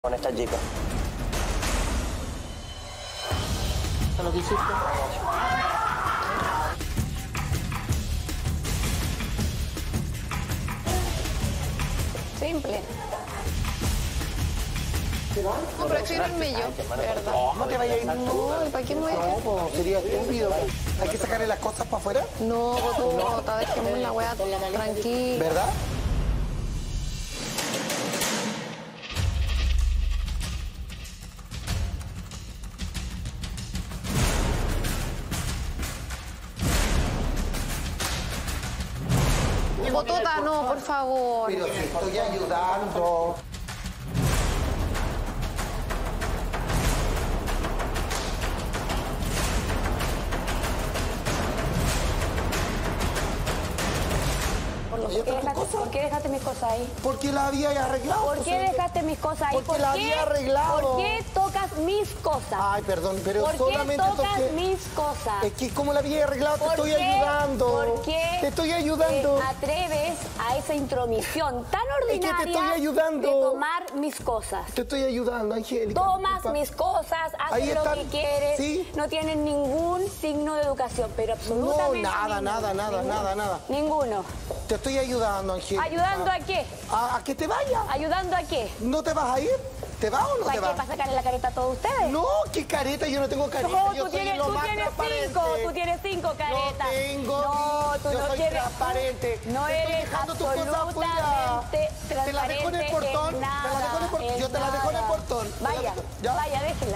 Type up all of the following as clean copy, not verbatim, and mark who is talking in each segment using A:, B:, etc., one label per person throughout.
A: con esta chica.
B: ¿Eso lo que hiciste?
C: Simple.
D: No, prefiero irme yo, ¿verdad?
A: ¿Cómo te vayas a ir tú?
C: No, ¿y para qué me voy a
A: No, pues sería estúpido. Hay que sacarle las cosas para afuera,
C: No, Botota, dejemos la weá tranquila.
A: ¿verdad?
C: Botota, no, por favor.
A: Pero si estoy ayudando.
C: ¿Por qué dejaste mis cosas ahí?
A: Porque la había arreglado.
C: ¿Por qué dejaste mis cosas ahí?
A: Porque la había arreglado.
C: ¿Por qué tocas mis cosas?
A: Ay, perdón, pero
C: ¿Por qué
A: solamente
C: tocas
A: toqué.
C: mis cosas?
A: Es que como la había arreglado, te
C: ¿Por
A: estoy
C: qué?
A: ayudando.
C: ¿Por qué
A: Te estoy ayudando.
C: te atreves a esa intromisión tan
A: Es que te
C: ordinaria
A: estoy ayudando.
C: de tomar mis cosas?
A: Te estoy ayudando, Angélica.
C: Tomas
A: disculpa.
C: mis cosas,
A: Ahí
C: haces lo
A: están.
C: que quieres,
A: Sí.
C: no tienes ningún signo de educación, pero
A: No,
C: absolutamente
A: nada, nada.
C: Ninguno.
A: Te estoy ayudando, Angélica.
C: ¿Ayudando a qué?
A: ¿A que te vayas?
C: ¿Ayudando a qué?
A: ¿No te vas a ir? ¿Te vas o no
C: ¿Para
A: te
C: qué?
A: vas?
C: ¿Para sacarle la careta a todos ustedes?
A: No, qué careta, yo no tengo careta.
C: No,
A: yo
C: tú
A: soy
C: tienes,
A: lo
C: tú
A: más
C: tienes
A: transparente.
C: cinco, tú tienes cinco caretas.
A: No tengo,
C: No, tú
A: yo
C: no
A: soy
C: tienes,
A: transparente.
C: No
A: Te estoy
C: eres
A: dejando tus cosas afuera.
C: absolutamente
A: Te la dejo en el
C: transparente
A: portón,
C: en nada,
A: te la dejo en el portón, yo te la dejo en el
C: nada.
A: portón.
C: Vaya,
A: ¿Ya?
C: vaya, déjela.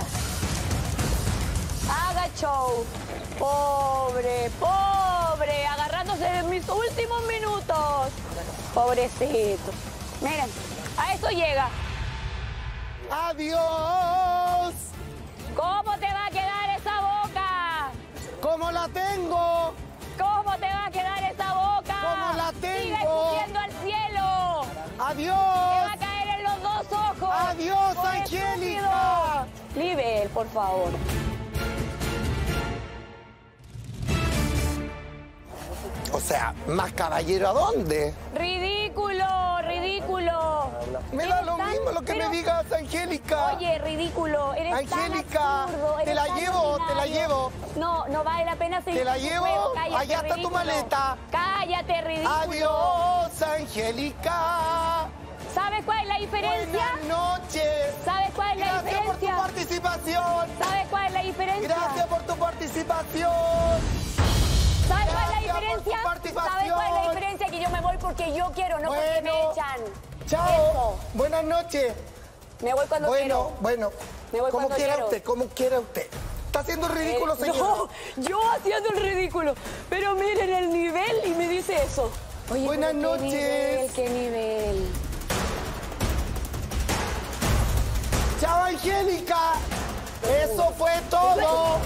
C: Haga show. Pobre, pobre, agarrándose de mis últimos minutos. Pobrecito. Miren, a eso llega.
A: ¡Adiós!
C: ¿Cómo te va a quedar esa boca?
A: ¿Cómo la tengo?
C: ¿Cómo te va a quedar esa boca?
A: ¿Cómo la tengo?
C: Sigue escupiendo al cielo. Te va
A: ¡Adiós!
C: a caer en los dos ojos.
A: ¡Adiós,
C: Por
A: Angélica!
C: estúpido. Libel, por favor.
A: O sea, ¿más caballero a dónde?
C: Ridículo, ridículo.
A: Me da
C: Eres
A: lo
C: tan-
A: mismo lo que
C: pero-
A: me digas, Angélica.
C: Oye, ridículo, eres
A: Angélica,
C: tan absurdo,
A: te
C: eres
A: la
C: tan
A: llevo, te la
C: ordinario.
A: llevo.
C: No, no vale la pena seguir
A: ¿Te la
C: con tu
A: llevo?
C: juego. Cállate,
A: Allá está tu
C: ridículo.
A: maleta.
C: Cállate, ridículo.
A: Adiós, Angélica.
C: ¿Sabes cuál es la diferencia?
A: Buenas noches.
C: ¿Sabes cuál es la
A: Gracias por tu
C: diferencia?
A: participación.
C: ¿Sabes cuál es la diferencia?
A: Gracias por tu participación.
C: ¿Sabes cuál es la
A: Gracias por
C: diferencia?
A: tu participación.
C: ¿Sabes cuál es la diferencia? Que yo me voy porque yo quiero, no porque me echan.
A: Chao.
C: Eso.
A: Buenas noches.
C: Me voy cuando quiero.
A: Bueno.
C: Me voy
A: como
C: cuando
A: quiera
C: quiero.
A: usted, como quiera usted. Está haciendo el ridículo, señor.
C: No, yo haciendo el ridículo. Pero miren el nivel y me dice eso. Oye,
A: Buenas
C: pero
A: noches.
C: Qué nivel.
A: Chao, Angélica. Eso fue todo.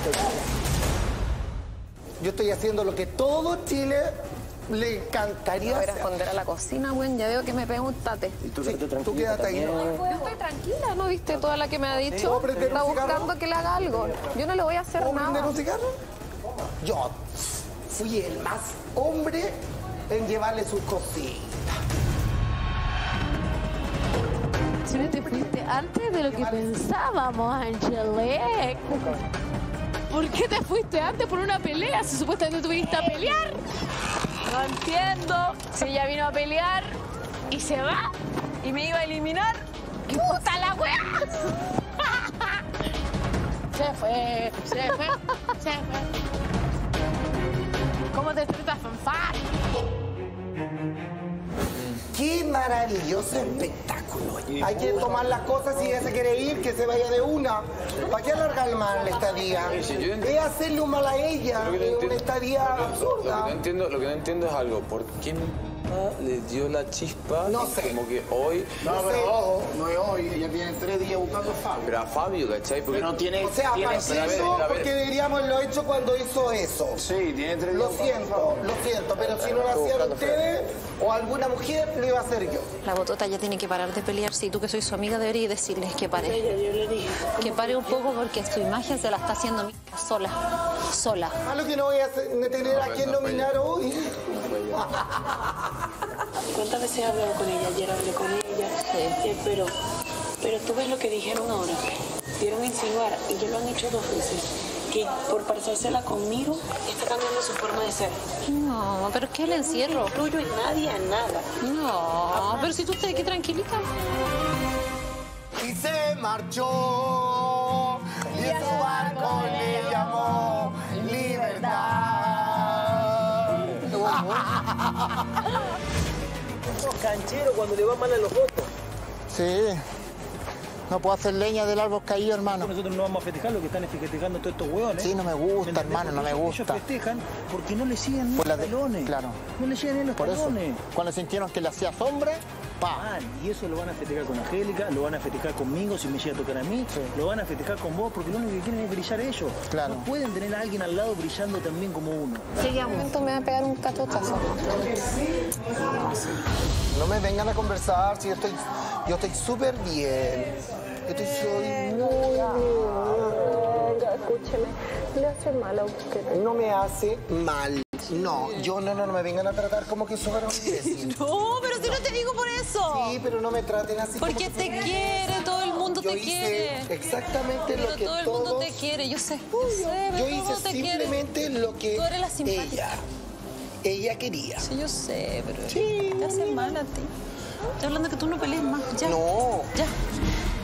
A: Yo estoy haciendo lo que todo Chile le encantaría
D: Voy a ir a
A: hacer.
D: esconder a la cocina, güey. Ya veo que me preguntaste.
A: Sí, tú quédate ahí.
D: Yo estoy tranquila, ¿no viste toda la que me ha dicho?
A: ¿Puedo prender
D: Está
A: un cigarro?
D: buscando que le haga algo. Yo no le voy a hacer
A: ¿Puedo prender
D: nada.
A: un cigarro? Yo fui el más hombre en llevarle sus cositas.
E: Si no te fuiste antes de lo que pensábamos, Angelique. ¿Por qué te fuiste antes por una pelea? Si supuestamente tuviste a pelear.
C: No entiendo. Si ella vino a pelear
E: Y se va.
C: y me iba a eliminar.
E: ¡Qué puta la wea! Se fue. ¿Cómo te tratas, fanfar?
A: ¡Qué maravilloso espectáculo! Hay que tomar las cosas, si ella se quiere ir, que se vaya de una. ¿Para qué alargar más la estadía? Es hacerle un mal a ella, es una estadía absurda.
F: Lo que no entiendo es algo. ¿Por qué mi mamá le dio la chispa?
A: No sé.
F: Como que hoy...
A: No sé.
G: Pero ojo, no es hoy, ella tiene 3 días buscando a Fabio.
F: Pero a Fabio, ¿cachai? Porque
G: Pero no tiene,
A: O sea,
G: tiene
A: pasó
F: pero a ver.
A: porque deberíamos haberlo hecho cuando hizo eso.
G: Sí, tiene 3 días
A: Lo
G: buscando a Fabio.
A: siento, pero si no lo hacían ustedes o alguna mujer, lo iba a hacer yo.
D: La Botota ya tiene que parar de pelear. Si tú que soy su amiga deberías decirles que pare. Que pare un poco porque su imagen se la está haciendo mierda sola.
A: Malo que no voy a tener a quien nominar hoy.
H: ¿Cuántas veces he hablado con ella? Ayer hablé con ella, pero
B: Pero tú ves lo que dijeron ahora. Dieron a insinuar, y ya lo han hecho 2 veces, que por parecérsela conmigo está cambiando su forma de ser.
D: No, pero es que el encierro.
B: Tuyo y nadie a nada.
D: No, pero si tú estás aquí tranquilita.
A: Y se marchó, y a su barco le llamó libertad.
H: Canchero cuando le va mal a los votos.
A: Sí. No puedo hacer leña del árbol caído, hermano.
H: Nosotros no vamos a festejar lo que están festejando todos estos hueones.
A: Sí, no me gusta, hermano, no me gusta.
H: Ellos festejan porque no le siguen ni los talones.
A: Claro.
H: No le siguen ni los
A: Por eso,
H: talones.
A: cuando sintieron que le hacía sombra, ¡pa!
H: Y eso lo van a festejar con Angélica, lo van a festejar conmigo si me llega a tocar a mí, lo van a festejar con vos porque lo único que quieren es brillar ellos.
A: Claro.
H: No pueden tener a alguien al lado brillando también como uno.
D: Sí, ya un momento me va a pegar un cachotazo.
A: No me vengan a conversar, si yo estoy súper bien. Soy muy
C: Escúcheme, le hace mal a usted.
A: No me hace mal. No, no me vengan a tratar como que soy un imbécil.
D: No, pero si no te digo por eso.
A: Sí, pero no me traten así.
D: Porque te quiere, todo el mundo te quiere.
A: Exactamente
D: pero
A: lo que
D: todo el mundo te quiere, yo sé.
A: Yo hice simplemente lo que
D: tú eres la simpática.
A: Ella quería.
D: Sí, yo sé, pero
A: sí,
D: te hace mal a ti. Estoy hablando de que tú no pelees más. Ya.
A: No.
D: Ya.